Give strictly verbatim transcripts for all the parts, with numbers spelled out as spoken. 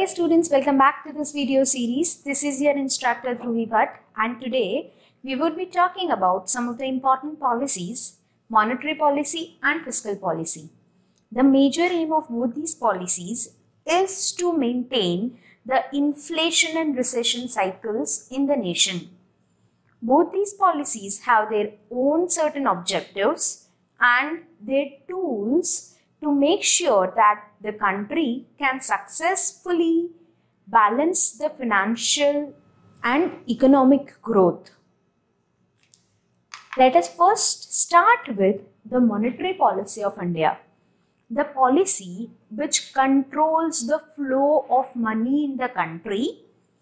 Hi students, welcome back to this video series. This is your instructor Dhruvi Bhatt, and today we would be talking about some of the important policies, monetary policy and fiscal policy. The major aim of both these policies is to maintain the inflation and recession cycles in the nation. Both these policies have their own certain objectives and their tools to make sure that the country can successfully balance the financial and economic growth. Let us first start with the monetary policy of India. The policy which controls the flow of money in the country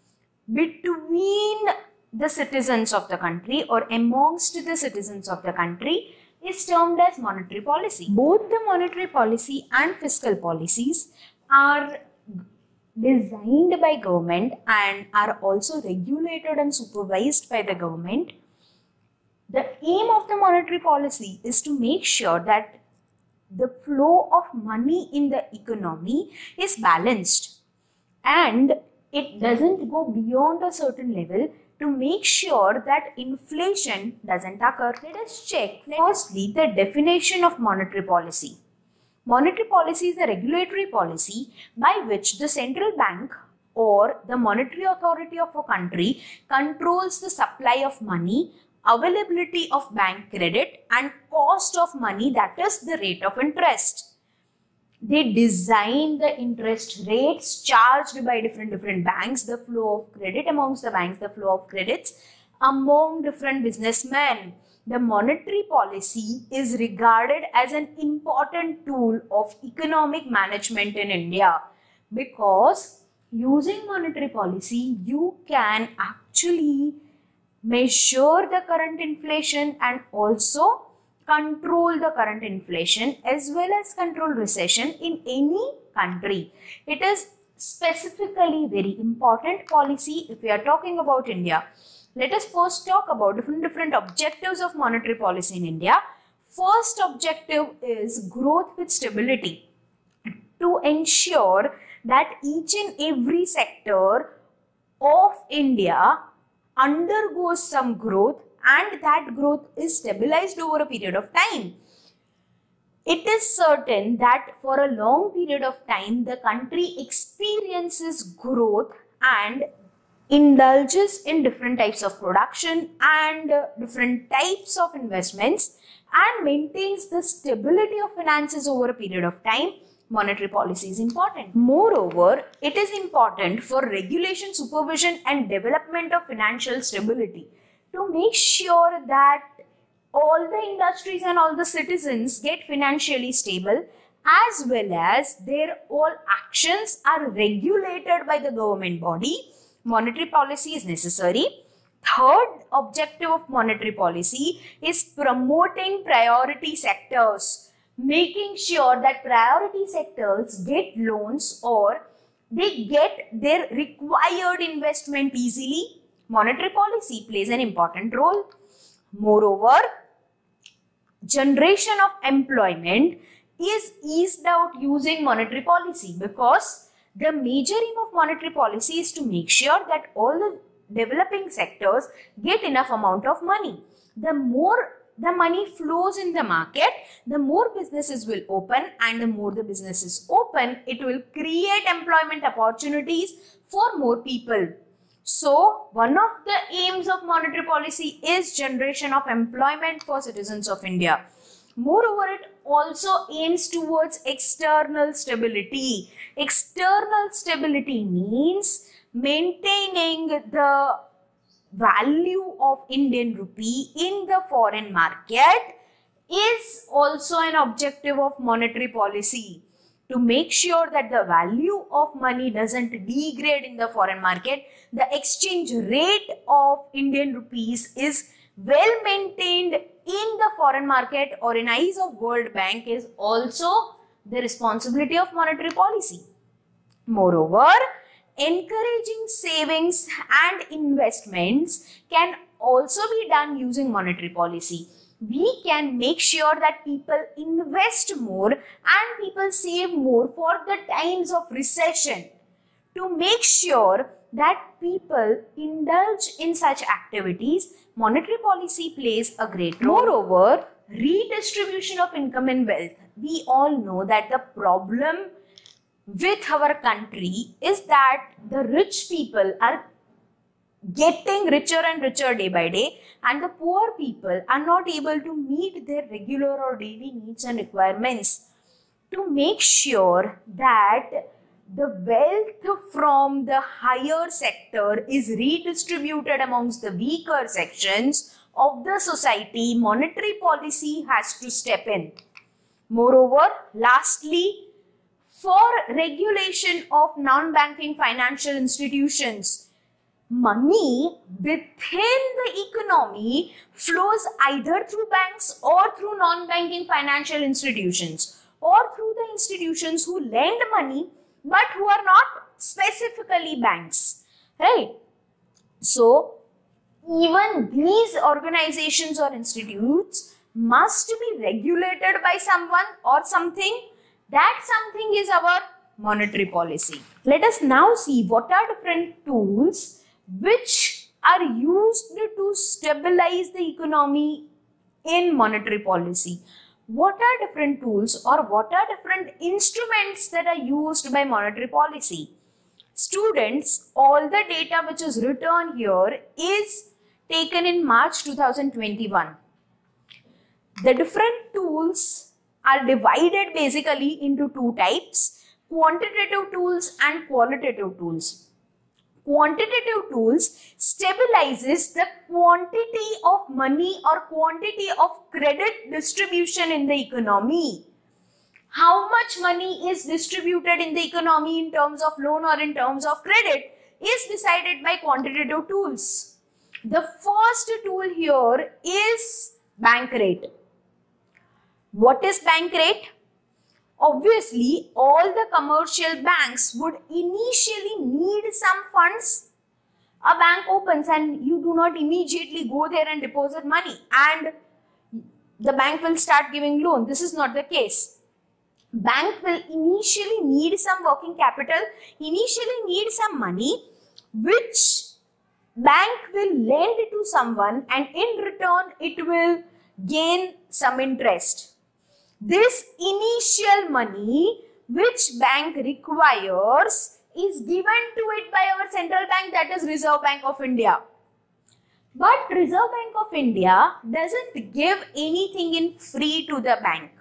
between the citizens of the country or amongst the citizens of the country is termed as monetary policy. Both the monetary policy and fiscal policies are designed by government and are also regulated and supervised by the government. The aim of the monetary policy is to make sure that the flow of money in the economy is balanced and it doesn't go beyond a certain level to make sure that inflation doesn't occur. Let us check firstly the definition of monetary policy. Monetary policy is a regulatory policy by which the central bank or the monetary authority of a country controls the supply of money, availability of bank credit and cost of money, that is the rate of interest. They design the interest rates charged by different different banks, the flow of credit amongst the banks, the flow of credits among different businessmen. The monetary policy is regarded as an important tool of economic management in India because using monetary policy, you can actually measure the current inflation and also control the current inflation as well as control recession in any country. It is specifically very important policy if we are talking about India. Let us first talk about different different objectives of monetary policy in India. First objective is growth with stability, to ensure that each and every sector of India undergoes some growth and that growth is stabilized over a period of time. It is certain that for a long period of time, the country experiences growth and indulges in different types of production and uh, different types of investments and maintains the stability of finances over a period of time. Monetary policy is important. Moreover, it is important for regulation, supervision and development of financial stability, to make sure that all the industries and all the citizens get financially stable as well as their all actions are regulated by the government body. Monetary policy is necessary. Third objective of monetary policy is promoting priority sectors, making sure that priority sectors get loans or they get their required investment easily. Monetary policy plays an important role. Moreover, generation of employment is eased out using monetary policy because the major aim of monetary policy is to make sure that all the developing sectors get enough amount of money. The more the money flows in the market, the more businesses will open, and the more the businesses open, it will create employment opportunities for more people. So, one of the aims of monetary policy is generation of employment for citizens of India. Moreover, it also aims towards external stability. External stability means maintaining the value of Indian rupee in the foreign market is also an objective of monetary policy, to make sure that the value of money doesn't degrade in the foreign market. The exchange rate of Indian rupees is well maintained in the foreign market or in eyes of World Bank is also the responsibility of monetary policy. Moreover, encouraging savings and investments can also be done using monetary policy. We can make sure that people invest more and people save more for the times of recession, To make sure that people indulge in such activities, monetary policy plays a great role. Moreover, redistribution of income and wealth. We all know that the problem with our country is that the rich people are getting richer and richer day by day, and the poor people are not able to meet their regular or daily needs and requirements. To make sure that the wealth from the higher sector is redistributed amongst the weaker sections of the society, monetary policy has to step in. Moreover, lastly, for regulation of non-banking financial institutions, money within the economy flows either through banks or through non-banking financial institutions, or through the institutions who lend money but who are not specifically banks, right? So, even these organizations or institutes must be regulated by someone or something. That something is our monetary policy. Let us now see what are different tools which are used to stabilize the economy in monetary policy. What are different tools or what are different instruments that are used by monetary policy? Students, all the data which is written here is taken in March two thousand twenty-one. The different tools are divided basically into two types: quantitative tools and qualitative tools. Quantitative tools stabilizes the quantity of money or quantity of credit distribution in the economy. How much money is distributed in the economy in terms of loan or in terms of credit is decided by quantitative tools. The first tool here is bank rate. What is bank rate? Obviously, all the commercial banks would initially need some funds. A bank opens and you do not immediately go there and deposit money and the bank will start giving loan. This is not the case. Bank will initially need some working capital, initially need some money, which bank will lend to someone and in return it will gain some interest. This initial money which bank requires is given to it by our central bank, that is Reserve Bank of India. But Reserve Bank of India doesn't give anything in free to the bank.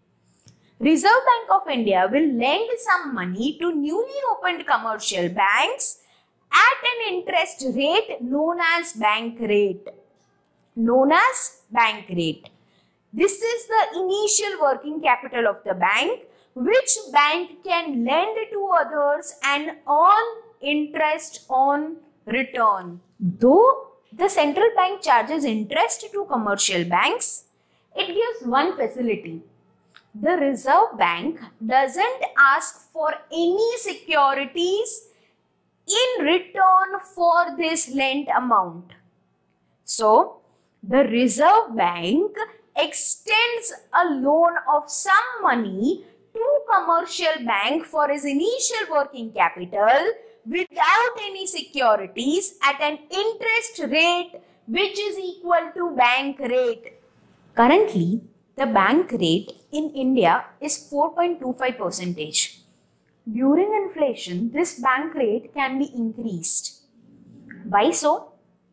Reserve Bank of India will lend some money to newly opened commercial banks at an interest rate known as bank rate. Known as bank rate. This is the initial working capital of the bank, which bank can lend to others and earn interest on return. Though the central bank charges interest to commercial banks, it gives one facility. The Reserve Bank doesn't ask for any securities in return for this lent amount. So, the Reserve Bank extends a loan of some money to commercial bank for his initial working capital without any securities at an interest rate which is equal to bank rate. Currently, the bank rate in India is four point two five percent. During inflation, this bank rate can be increased. Why so?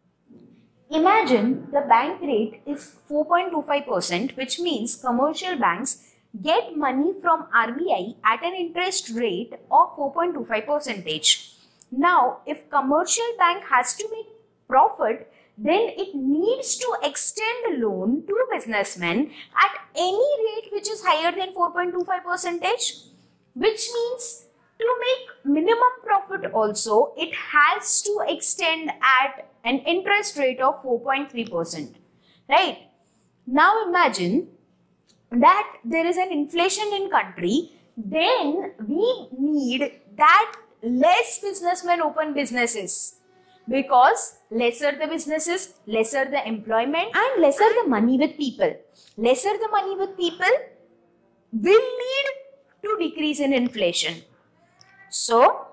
Imagine the bank rate is four point two five percent, which means commercial banks get money from R B I at an interest rate of four point two five percent. Now, if commercial bank has to make profit, then it needs to extend loan to businessmen at any rate which is higher than four point two five percent, which means to make minimum profit also, it has to extend at an interest rate of four point three percent, right? Now imagine that there is an inflation in country, then we need that less businessmen open businesses, because lesser the businesses, lesser the employment and lesser the money with people. Lesser the money with people will lead to decrease in inflation. So,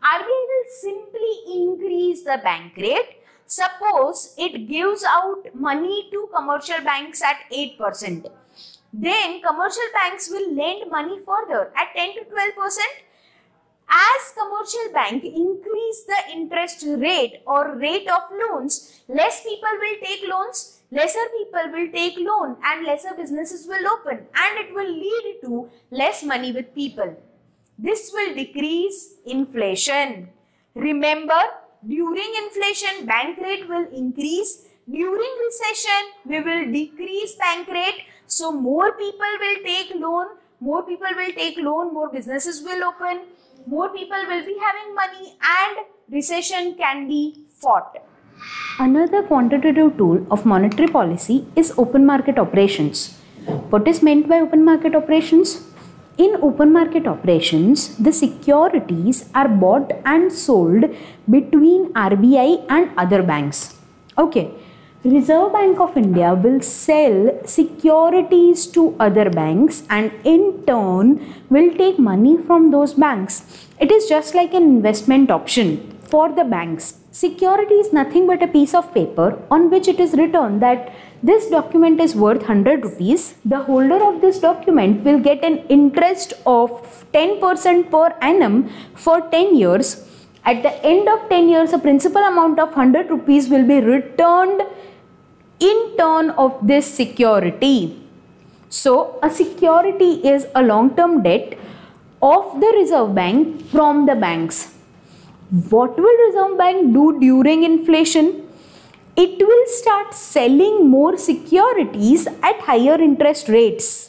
R B I will simply increase the bank rate. Suppose it gives out money to commercial banks at eight percent. Then commercial banks will lend money further at ten to twelve percent. As commercial bank increase the interest rate or rate of loans, less people will take loans, lesser people will take loan, and lesser businesses will open, and it will lead to less money with people. This will decrease inflation. Remember, during inflation, bank rate will increase. During recession, we will decrease bank rate. So more people will take loan, more people will take loan, more businesses will open, more people will be having money, and recession can be fought. Another quantitative tool of monetary policy is open market operations. What is meant by open market operations? In open market operations, the securities are bought and sold between R B I and other banks. Okay. Reserve Bank of India will sell securities to other banks and in turn will take money from those banks. It is just like an investment option for the banks. Security is nothing but a piece of paper on which it is written that this document is worth one hundred rupees. The holder of this document will get an interest of ten percent per annum for ten years. At the end of ten years, a principal amount of one hundred rupees will be returned in turn of this security. So, a security is a long-term debt of the Reserve Bank from the banks. What will Reserve Bank do during inflation? It will start selling more securities at higher interest rates.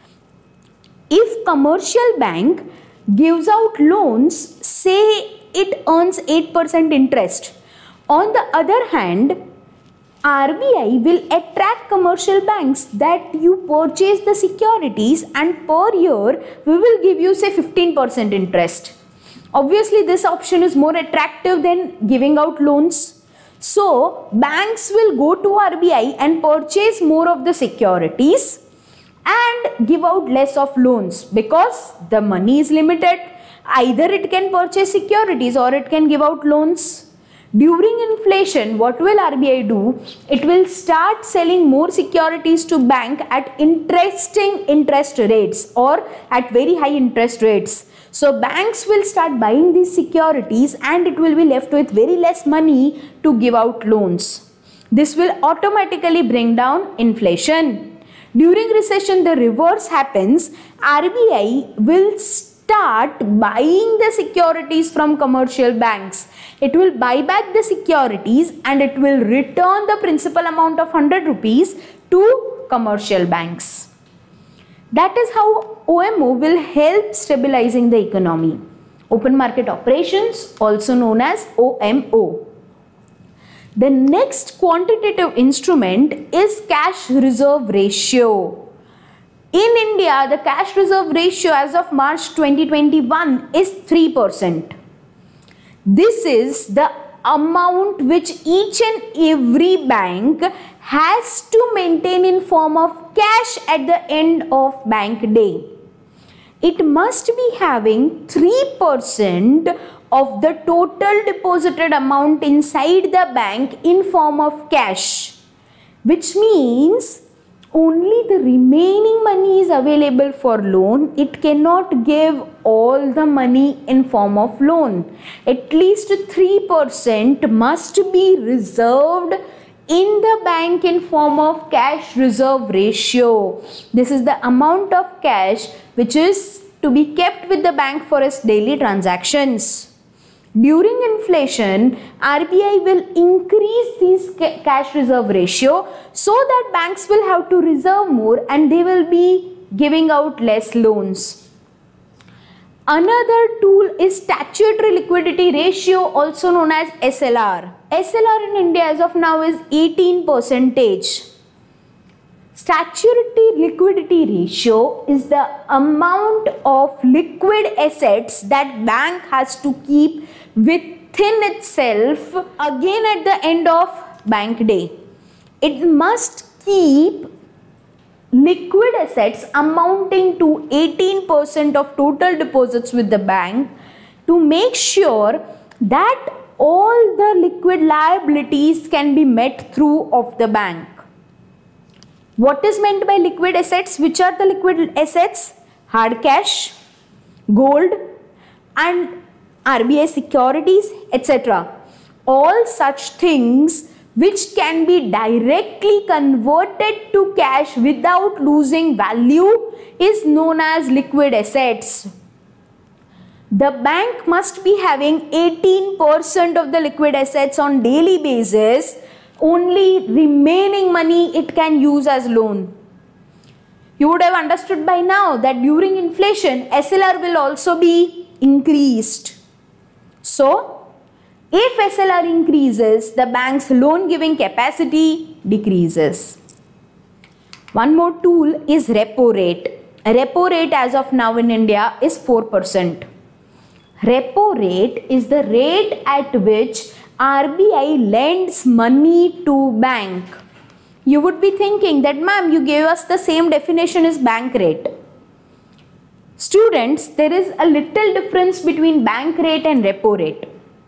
If commercial bank gives out loans, say it earns eight percent interest. On the other hand, R B I will attract commercial banks that you purchase the securities and per year we will give you say fifteen percent interest. Obviously this option is more attractive than giving out loans. So banks will go to R B I and purchase more of the securities and give out less of loans because the money is limited. Either it can purchase securities or it can give out loans. During inflation, what will R B I do? It will start selling more securities to bank at interesting interest rates or at very high interest rates. So banks will start buying these securities and it will be left with very less money to give out loans. This will automatically bring down inflation. During recession, the reverse happens. R B I will start buying the securities from commercial banks. It will buy back the securities and it will return the principal amount of one hundred rupees to commercial banks. That is how O M O will help stabilizing the economy. Open market operations, also known as O M O. The next quantitative instrument is cash reserve ratio. In India, the cash reserve ratio as of March twenty twenty-one is three percent. This is the amount which each and every bank has to maintain in form of cash at the end of bank day. It must be having three percent of the total deposited amount inside the bank in form of cash, which means only the remaining money is available for loan. It cannot give all the money in form of loan. At least three percent must be reserved in the bank in form of cash reserve ratio. This is the amount of cash which is to be kept with the bank for its daily transactions. During inflation, R B I will increase this cash reserve ratio so that banks will have to reserve more and they will be giving out less loans. Another tool is statutory liquidity ratio, also known as S L R. S L R in India as of now is eighteen percent. Statutory liquidity ratio is the amount of liquid assets that bank has to keep within itself again at the end of bank day. It must keep liquid assets amounting to eighteen percent of total deposits with the bank to make sure that all the liquid liabilities can be met through of the bank. What is meant by liquid assets? Which are the liquid assets? Hard cash, gold, and R B I securities, et cetera. All such things which can be directly converted to cash without losing value is known as liquid assets. The bank must be having eighteen percent of the liquid assets on daily basis. Only remaining money it can use as loan. You would have understood by now that during inflation, S L R will also be increased. So, if S L R increases, the bank's loan giving capacity decreases. One more tool is repo rate. Repo rate as of now in India is four percent. Repo rate is the rate at which R B I lends money to bank. You would be thinking that, ma'am, you gave us the same definition as bank rate. Students, there is a little difference between bank rate and repo rate.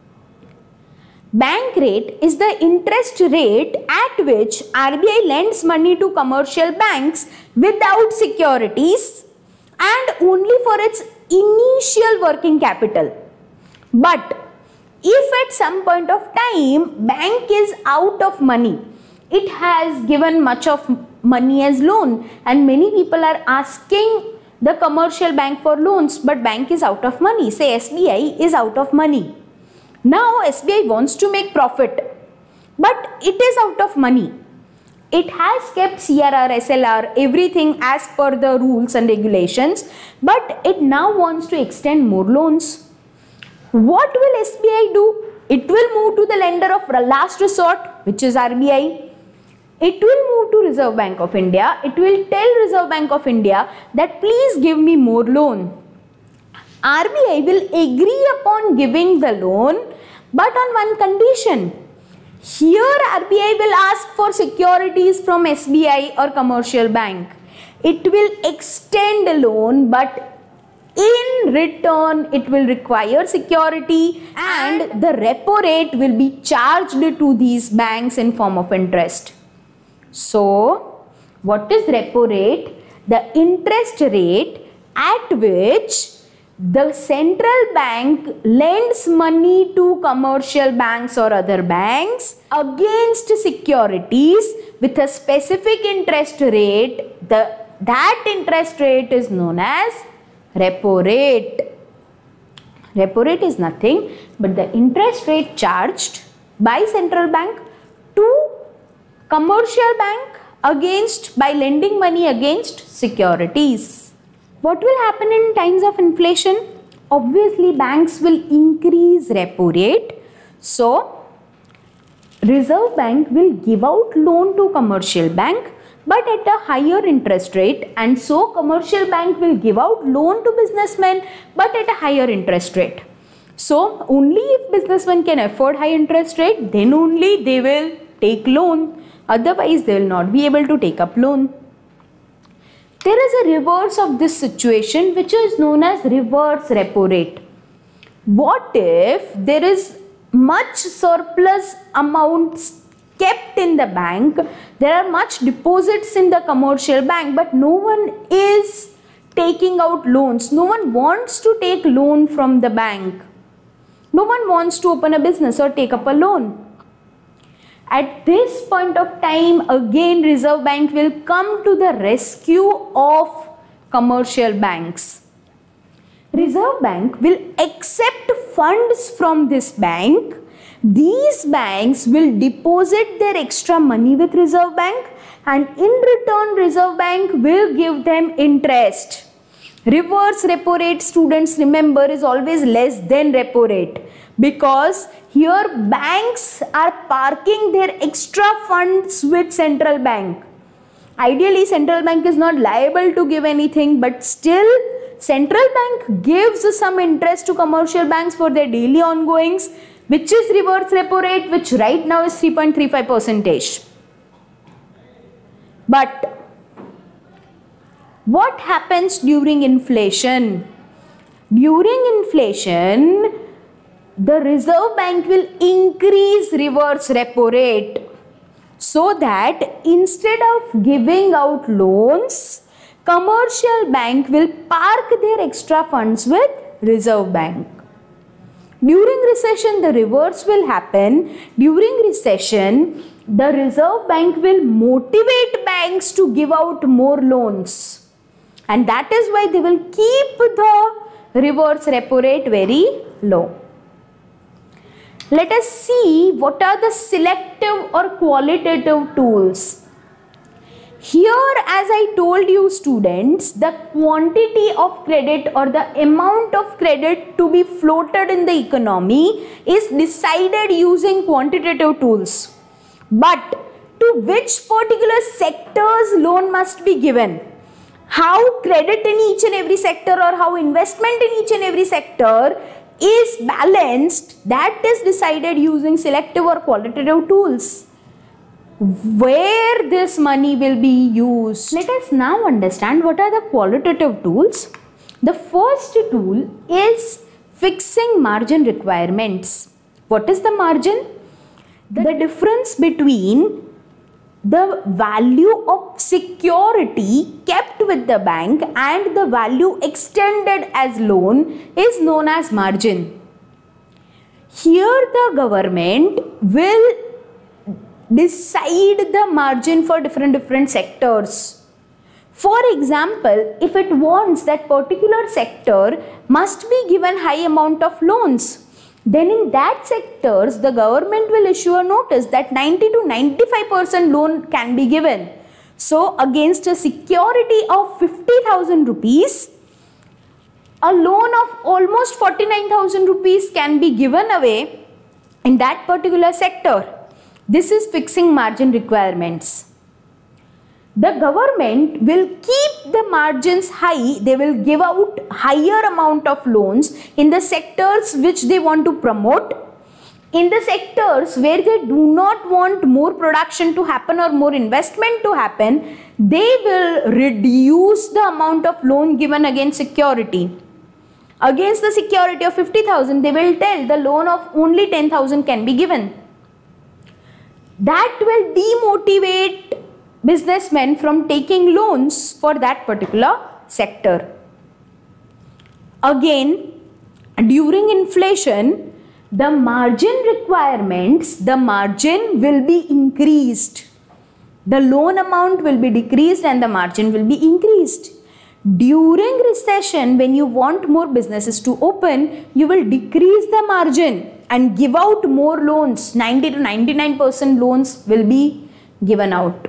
Bank rate is the interest rate at which R B I lends money to commercial banks without securities and only for its initial working capital. But if at some point of time bank is out of money, it has given much of money as loan and many people are asking the commercial bank for loans, but bank is out of money. Say S B I is out of money. Now S B I wants to make profit, but it is out of money. It has kept C R R, S L R, everything as per the rules and regulations, but it now wants to extend more loans. What will S B I do? It will move to the lender of last resort, which is R B I. It will move to Reserve Bank of India. It will tell Reserve Bank of India that please give me more loan. R B I will agree upon giving the loan, but on one condition. Here R B I will ask for securities from S B I or commercial bank. It will extend a loan, but in return it will require security and the repo rate will be charged to these banks in form of interest. So, what is repo rate? The interest rate at which the central bank lends money to commercial banks or other banks against securities with a specific interest rate. The, that interest rate is known as repo rate. Repo rate is nothing but the interest rate charged by central bank to commercial bank against by lending money against securities. What will happen in times of inflation? Obviously, banks will increase repo rate. So, Reserve Bank will give out loan to commercial bank but at a higher interest rate, and so commercial bank will give out loan to businessmen but at a higher interest rate. So, only if businessmen can afford high interest rate, then only they will take loan. Otherwise, they will not be able to take up loan. There is a reverse of this situation which is known as reverse repo rate. What if there is much surplus amounts kept in the bank, there are much deposits in the commercial bank, but no one is taking out loans. No one wants to take loan from the bank. No one wants to open a business or take up a loan. At this point of time, again Reserve Bank will come to the rescue of commercial banks. Reserve Bank will accept funds from this bank. These banks will deposit their extra money with Reserve Bank, and in return Reserve Bank will give them interest. Reverse repo rate, students, remember, is always less than repo rate, because here banks are parking their extra funds with central bank. Ideally, central bank is not liable to give anything, but still central bank gives some interest to commercial banks for their daily ongoings, which is reverse repo rate, which right now is three point three five percentage. But what happens during inflation? During inflation, the Reserve Bank will increase reverse repo rate so that instead of giving out loans, commercial bank will park their extra funds with Reserve Bank. During recession, the reverse will happen. During recession, the Reserve Bank will motivate banks to give out more loans. And that is why they will keep the reverse repo rate very low. Let us see what are the selective or qualitative tools. Here, as I told you students, the quantity of credit or the amount of credit to be floated in the economy is decided using quantitative tools. But to which particular sectors loan must be given, how credit in each and every sector or how investment in each and every sector is balanced, that is decided using selective or qualitative tools. Where this money will be used. Let us now understand what are the qualitative tools. The first tool is fixing margin requirements. What is the margin? The, the difference between the value of security kept with the bank and the value extended as loan is known as margin. Here the government will decide the margin for different different sectors. For example, if it wants that particular sector must be given high amount of loans, then in that sectors the government will issue a notice that ninety to ninety-five percent loan can be given. So against a security of fifty thousand rupees, a loan of almost forty-nine thousand rupees can be given away in that particular sector. This is fixing margin requirements. The government will keep the margins high. They will give out higher amount of loans in the sectors which they want to promote. In the sectors where they do not want more production to happen or more investment to happen, they will reduce the amount of loan given against security. Against the security of fifty thousand, they will tell the loan of only ten thousand can be given. That will demotivate businessmen from taking loans for that particular sector. Again, during inflation, the margin requirements, the margin will be increased. The loan amount will be decreased and the margin will be increased. During recession, when you want more businesses to open, you will decrease the margin and give out more loans. ninety to ninety-nine percent loans will be given out.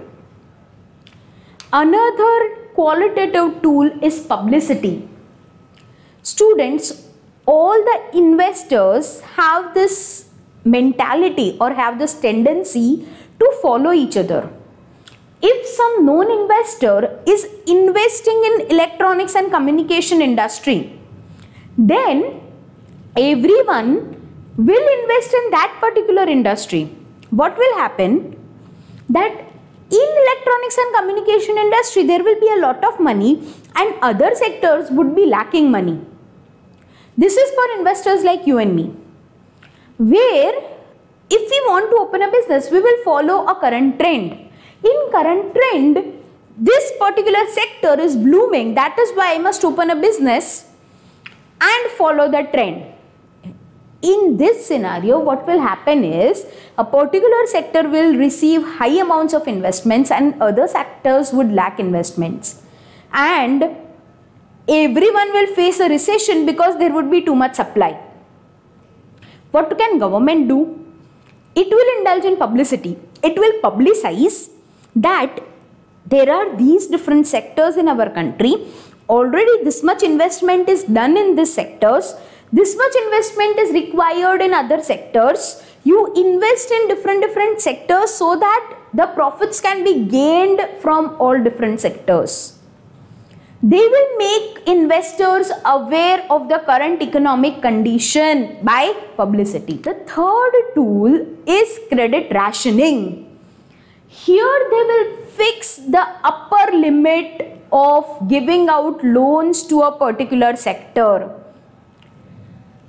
Another qualitative tool is publicity. Students, all the investors have this mentality or have this tendency to follow each other. If some known investor is investing in electronics and communication industry, then everyone will invest in that particular industry. What will happen? That in electronics and communication industry, there will be a lot of money and other sectors would be lacking money. This is for investors like you and me, where if we want to open a business, we will follow a current trend. In current trend, this particular sector is blooming. That is why I must open a business and follow the trend. In this scenario, what will happen is a particular sector will receive high amounts of investments and other sectors would lack investments. And everyone will face a recession because there would be too much supply. What can government do? It will indulge in publicity. It will publicize that there are these different sectors in our country. Already this much investment is done in these sectors. This much investment is required in other sectors. You invest in different different sectors so that the profits can be gained from all different sectors. They will make investors aware of the current economic condition by publicity. The third tool is credit rationing. Here they will fix the upper limit of giving out loans to a particular sector.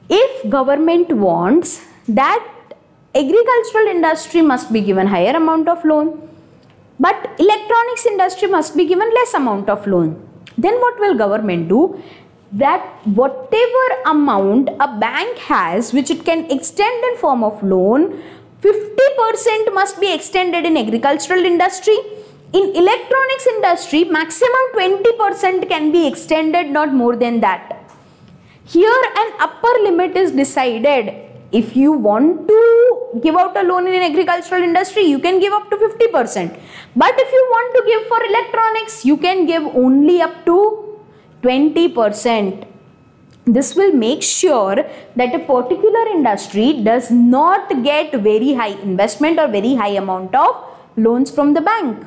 If government wants that agricultural industry must be given higher amount of loan, but electronics industry must be given less amount of loan, then what will government do? That whatever amount a bank has which it can extend in form of loan, fifty percent must be extended in agricultural industry. In electronics industry, maximum twenty percent can be extended, not more than that. Here an upper limit is decided. If you want to give out a loan in agricultural industry, you can give up to fifty percent. But if you want to give for electronics, you can give only up to twenty percent. This will make sure that a particular industry does not get very high investment or very high amount of loans from the bank.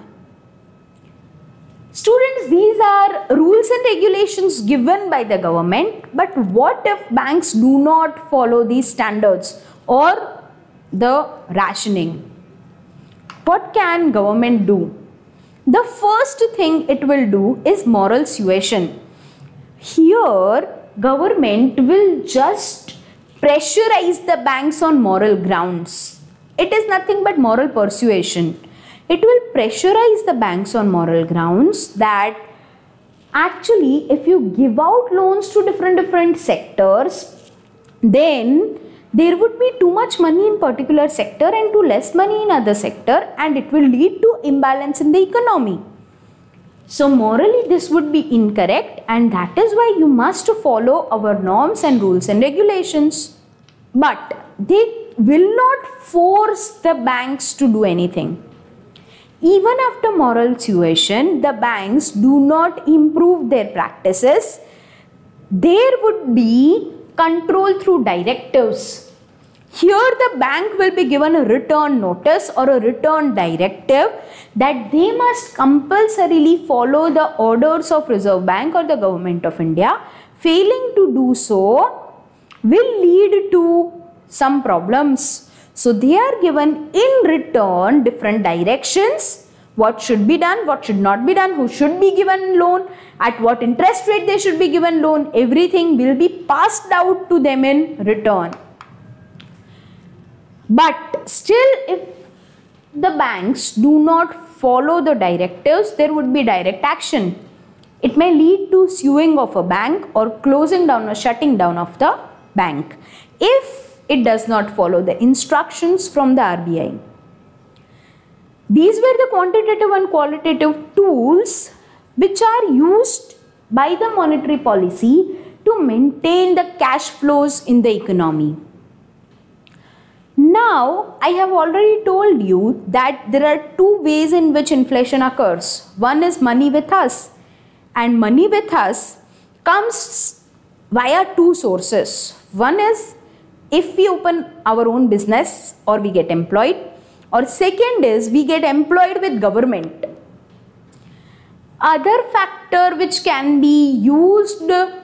Students, these are rules and regulations given by the government, but what if banks do not follow these standards or the rationing? What can government do? The first thing it will do is moral suasion. Here, government will just pressurize the banks on moral grounds. It is nothing but moral persuasion. It will pressurize the banks on moral grounds that actually if you give out loans to different different sectors, then there would be too much money in particular sector and too less money in other sector, and it will lead to imbalance in the economy. So morally this would be incorrect, and that is why you must follow our norms and rules and regulations. But they will not force the banks to do anything. Even after moral suasion, the banks do not improve their practices. There would be control through directives. Here the bank will be given a return notice or a return directive that they must compulsorily follow the orders of Reserve Bank or the Government of India. Failing to do so will lead to some problems. So they are given in return different directions, what should be done, what should not be done, who should be given loan, at what interest rate they should be given loan, everything will be passed out to them in return. But still, if the banks do not follow the directives, there would be direct action. It may lead to suing of a bank or closing down or shutting down of the bank if it does not follow the instructions from the R B I. These were the quantitative and qualitative tools which are used by the monetary policy to maintain the cash flows in the economy. Now, I have already told you that there are two ways in which inflation occurs. One is money with us, and money with us comes via two sources. One is if we open our own business or we get employed, or second is we get employed with government. Other factor which can be used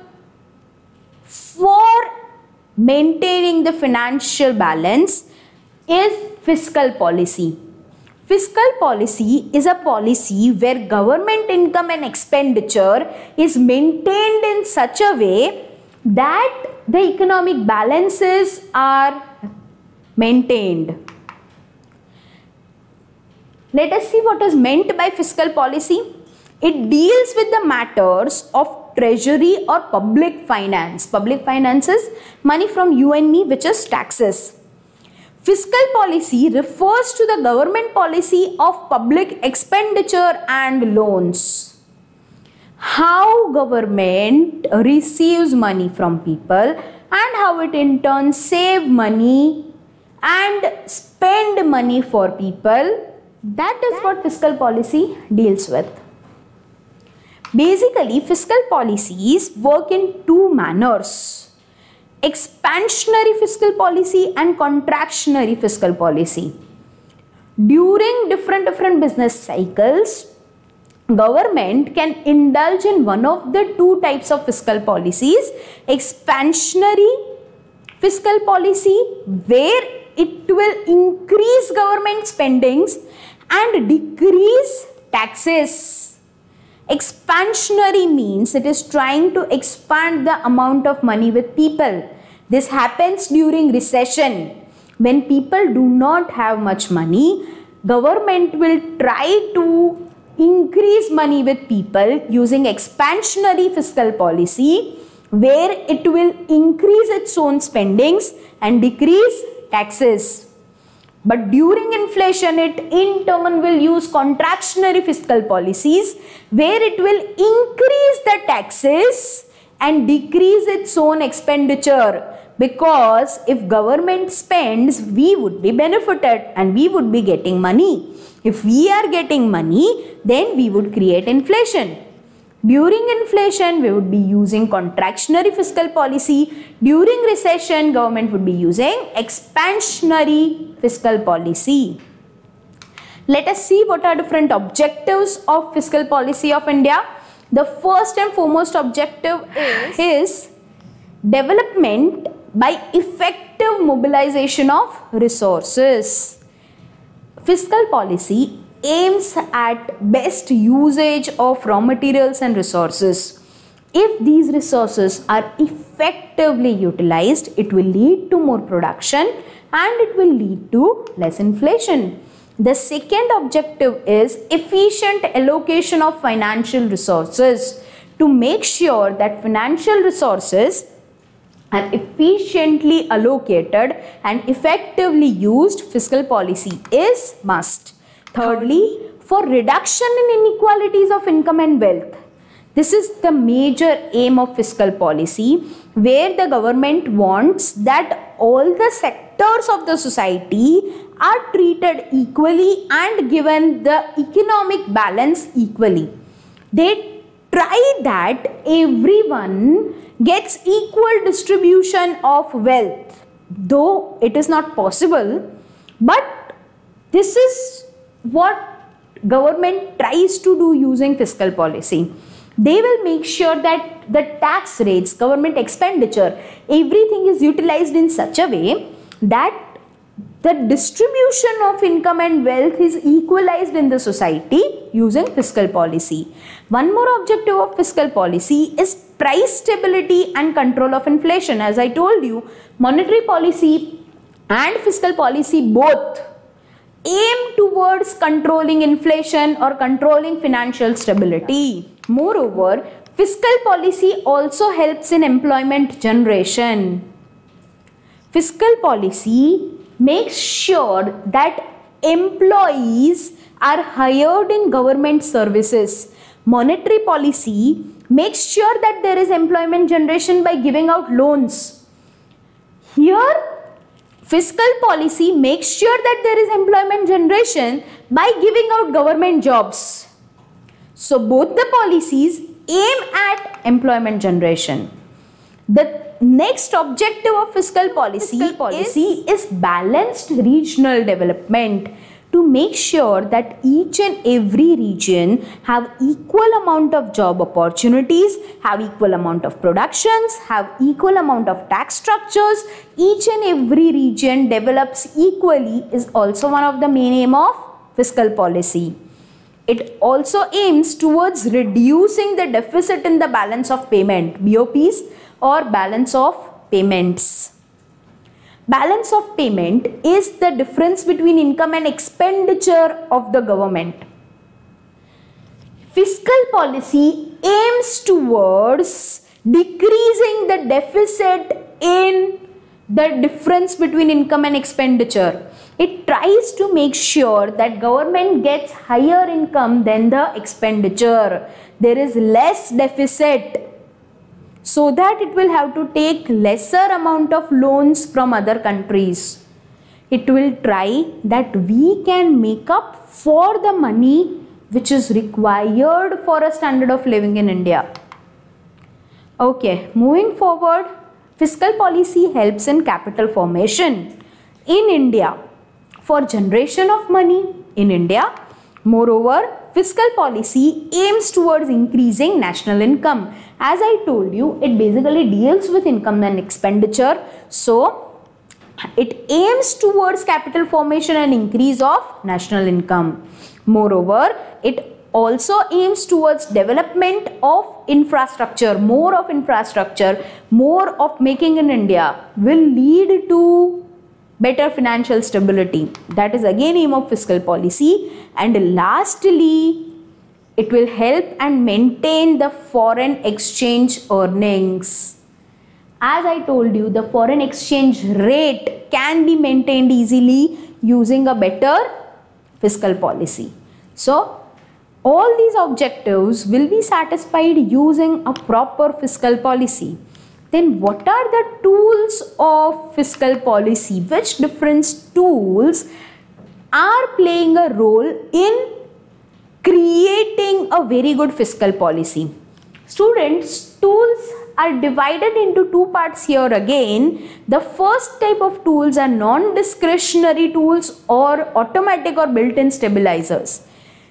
for maintaining the financial balance is fiscal policy. Fiscal policy is a policy where government income and expenditure is maintained in such a way that the economic balances are maintained. Let us see what is meant by fiscal policy. It deals with the matters of treasury or public finance. Public finance is money from you and me, which is taxes. Fiscal policy refers to the government policy of public expenditure and loans. How government receives money from people and how it in turn save money and spend money for people. That is what fiscal policy deals with. Basically, fiscal policies work in two manners: expansionary fiscal policy and contractionary fiscal policy. During different different business cycles, government can indulge in one of the two types of fiscal policies: expansionary fiscal policy, where it will increase government spendings and decrease taxes. Expansionary means it is trying to expand the amount of money with people, This happens during recession. When people do not have much money, government will try to increase money with people using expansionary fiscal policy, where it will increase its own spendings and decrease taxes. But during inflation, it in turn will use contractionary fiscal policies, where it will increase the taxes and decrease its own expenditure. Because if government spends, we would be benefited and we would be getting money. If we are getting money, then we would create inflation. During inflation, we would be using contractionary fiscal policy. During recession, government would be using expansionary fiscal policy. Let us see what are different objectives of fiscal policy of India. The first and foremost objective is, is development by effective mobilization of resources. Fiscal policy aims at best usage of raw materials and resources. If these resources are effectively utilized, it will lead to more production and it will lead to less inflation. The second objective is efficient allocation of financial resources. To make sure that financial resources are efficiently allocated and effectively used, fiscal policy is must. Thirdly, for reduction in inequalities of income and wealth. This is the major aim of fiscal policy, where the government wants that all the sectors of the society are treated equally and given the economic balance equally. They try that everyone gets equal distribution of wealth, though it is not possible, but this is what government tries to do using fiscal policy. They will make sure that the tax rates, government expenditure, everything is utilized in such a way that the distribution of income and wealth is equalized in the society using fiscal policy. One more objective of fiscal policy is price stability and control of inflation. As I told you, monetary policy and fiscal policy both aim towards controlling inflation or controlling financial stability. Moreover, fiscal policy also helps in employment generation. Fiscal policy makes sure that employees are hired in government services. Monetary policy makes sure that there is employment generation by giving out loans. Here, fiscal policy makes sure that there is employment generation by giving out government jobs. So both the policies aim at employment generation. The next objective of fiscal policy, fiscal policy is, is balanced regional development, to make sure that each and every region have equal amount of job opportunities, have equal amount of productions, have equal amount of tax structures. Each and every region develops equally is also one of the main aim of fiscal policy. It also aims towards reducing the deficit in the balance of payment, B O Ps, or balance of payments. Balance of payment is the difference between income and expenditure of the government. Fiscal policy aims towards decreasing the deficit in the difference between income and expenditure. It tries to make sure that government gets higher income than the expenditure. There is less deficit, so that it will have to take lesser amount of loans from other countries. It will try that we can make up for the money which is required for a standard of living in India. Okay, moving forward, fiscal policy helps in capital formation in India for generation of money in India. Moreover, fiscal policy aims towards increasing national income. As I told you, it basically deals with income and expenditure. So, it aims towards capital formation and increase of national income. Moreover, it also aims towards development of infrastructure, more of infrastructure, more of making in India will lead to better financial stability. That is again aim of fiscal policy. And lastly, it will help and maintain the foreign exchange earnings. As I told you, the foreign exchange rate can be maintained easily using a better fiscal policy. So, all these objectives will be satisfied using a proper fiscal policy. Then what are the tools of fiscal policy? Which different tools are playing a role in creating a very good fiscal policy? Students, tools are divided into two parts here again. The first type of tools are non-discretionary tools or automatic or built-in stabilizers.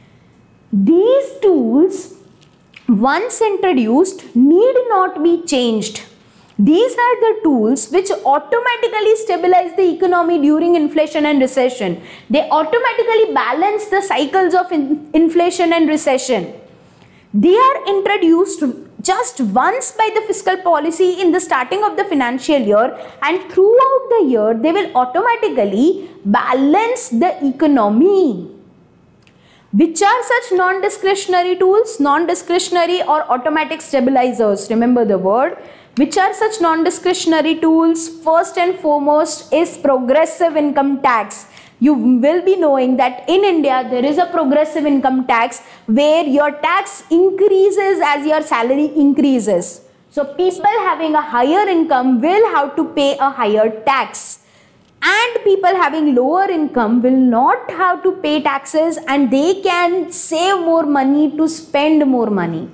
These tools, once introduced, need not be changed. These are the tools which automatically stabilize the economy during inflation and recession. They automatically balance the cycles of in inflation and recession. They are introduced just once by the fiscal policy in the starting of the financial year, and throughout the year they will automatically balance the economy. Which are such non-discretionary tools? Non-discretionary or automatic stabilizers. Remember the word. Which are such non-discretionary tools? First and foremost is progressive income tax. You will be knowing that in India there is a progressive income tax where your tax increases as your salary increases. So people having a higher income will have to pay a higher tax. And people having lower income will not have to pay taxes, and they can save more money to spend more money.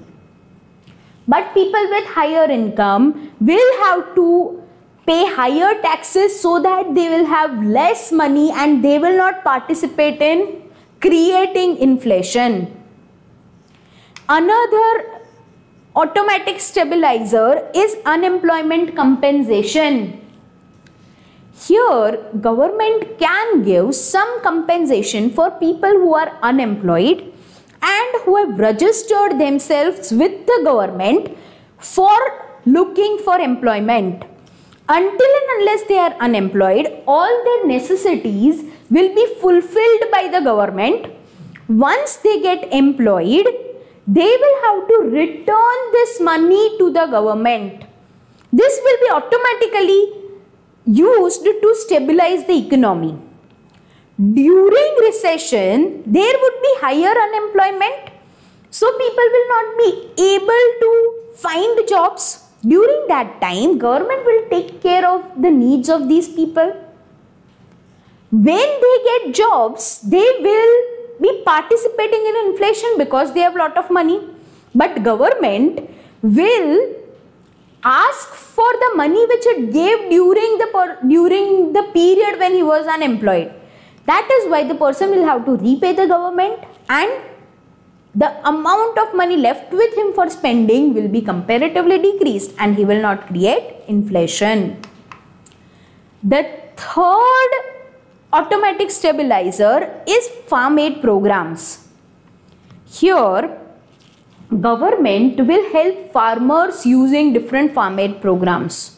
But people with higher income will have to pay higher taxes so that they will have less money and they will not participate in creating inflation. Another automatic stabilizer is unemployment compensation. Here, government can give some compensation for people who are unemployed and who have registered themselves with the government for looking for employment. Until and unless they are unemployed, all their necessities will be fulfilled by the government. Once they get employed, they will have to return this money to the government. This will be automatically used to stabilize the economy. During recession, there would be higher unemployment, so people will not be able to find jobs. During that time, government will take care of the needs of these people. When they get jobs, they will be participating in inflation because they have lot of money. But government will ask for the money which it gave during the during the period when he was unemployed. That is why the person will have to repay the government, and the amount of money left with him for spending will be comparatively decreased, and he will not create inflation. The third automatic stabilizer is farm aid programs. Here, government will help farmers using different farm aid programs.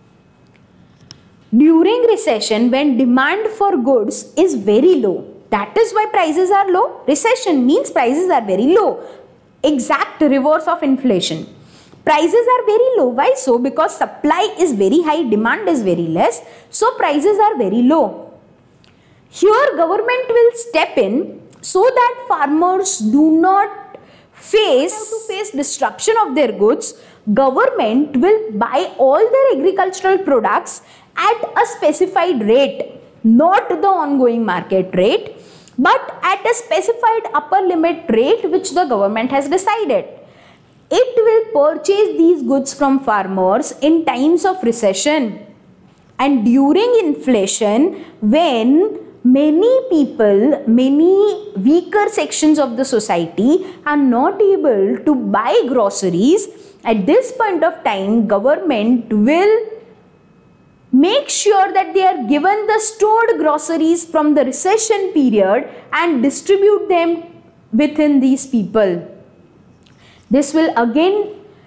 During recession, when demand for goods is very low, that is why prices are low. Recession means prices are very low. Exact reverse of inflation. Prices are very low. Why so? Because supply is very high, demand is very less. So prices are very low. Here government will step in so that farmers do not face, to face disruption of their goods. Government will buy all their agricultural products at a specified rate, not the ongoing market rate, but at a specified upper limit rate which the government has decided. It will purchase these goods from farmers in times of recession and during inflation, when many people, many weaker sections of the society are not able to buy groceries. At this point of time, government will make sure that they are given the stored groceries from the recession period and distribute them within these people. This will again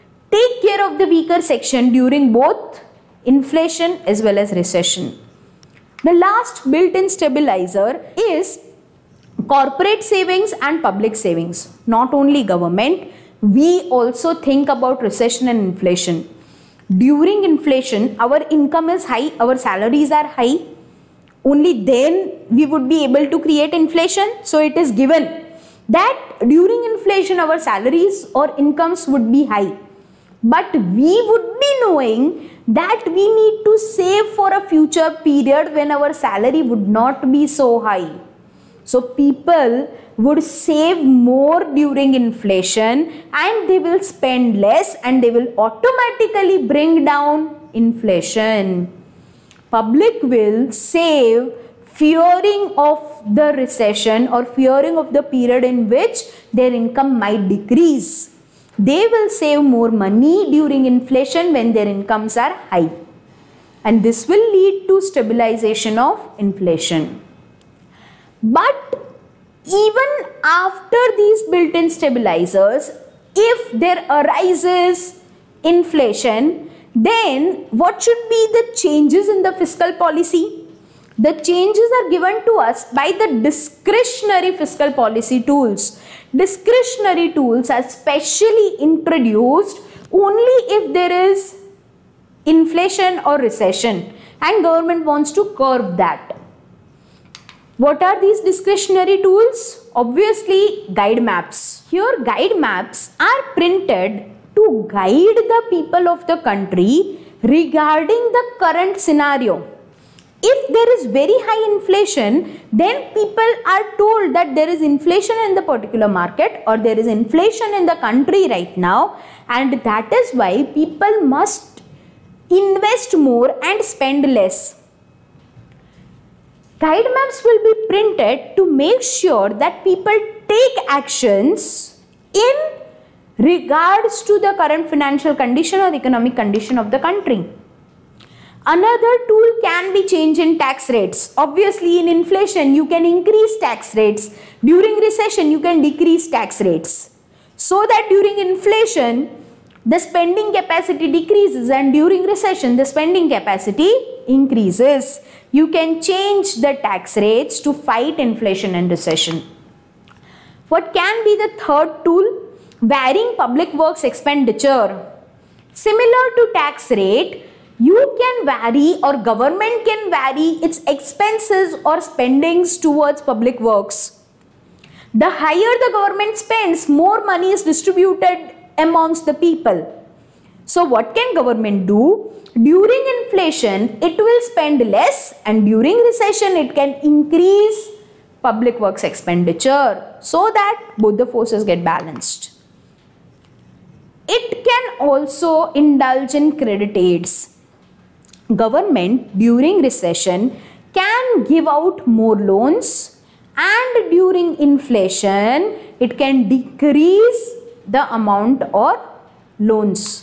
care of the weaker section during both inflation as well as recession. The last built-in stabilizer is corporate savings and public savings. Not only government, we also think about recession and inflation. During inflation, our income is high, our salaries are high. Only then we would be able to create inflation. So it is given that during inflation, our salaries or incomes would be high. But we would be knowing that we need to save for a future period when our salary would not be so high. So people would save more during inflation and they will spend less and they will automatically bring down inflation. Public will save fearing of the recession or fearing of the period in which their income might decrease. They will save more money during inflation when their incomes are high. And this will lead to stabilization of inflation. But even after these built-in stabilizers, if there arises inflation, then what should be the changes in the fiscal policy? The changes are given to us by the discretionary fiscal policy tools. Discretionary tools are specially introduced only if there is inflation or recession and government wants to curb that. What are these discretionary tools? Obviously, guide maps. Here, guide maps are printed to guide the people of the country regarding the current scenario. If there is very high inflation, then people are told that there is inflation in the particular market or there is inflation in the country right now, and that is why people must invest more and spend less. Guide maps will be printed to make sure that people take actions in regards to the current financial condition or economic condition of the country. Another tool can be change in tax rates. Obviously, in inflation, you can increase tax rates. During recession, you can decrease tax rates. So that during inflation, the spending capacity decreases and during recession, the spending capacity increases. You can change the tax rates to fight inflation and recession. What can be the third tool? Varying public works expenditure. Similar to tax rate, you can vary or government can vary its expenses or spendings towards public works. The higher the government spends, more money is distributed amongst the people. So what can government do? During inflation, it will spend less, and during recession, it can increase public works expenditure so that both the forces get balanced. It can also indulge in credit aids. Government during recession can give out more loans, and during inflation it can decrease the amount or loans.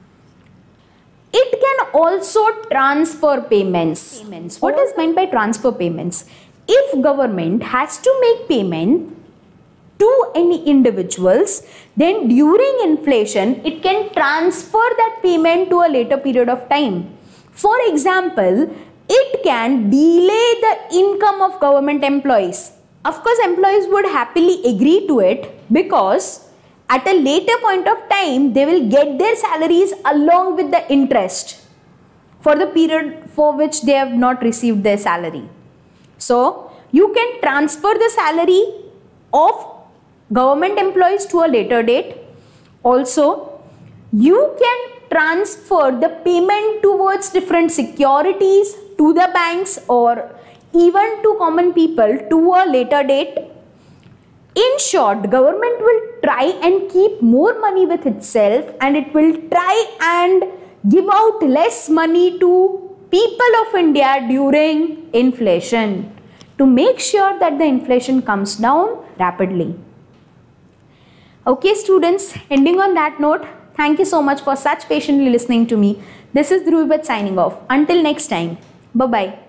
It can also transfer payments. payments. What is meant by transfer payments? If government has to make payment to any individuals, then during inflation it can transfer that payment to a later period of time. For example, it can delay the income of government employees. Of course, employees would happily agree to it because at a later point of time, they will get their salaries along with the interest for the period for which they have not received their salary. So, you can transfer the salary of government employees to a later date. Also, you can transfer the payment towards different securities to the banks or even to common people to a later date. In short, government will try and keep more money with itself, and it will try and give out less money to people of India during inflation to make sure that the inflation comes down rapidly. Okay students, ending on that note, thank you so much for such patiently listening to me. This is Dhruvi Bhatt signing off. Until next time, bye-bye.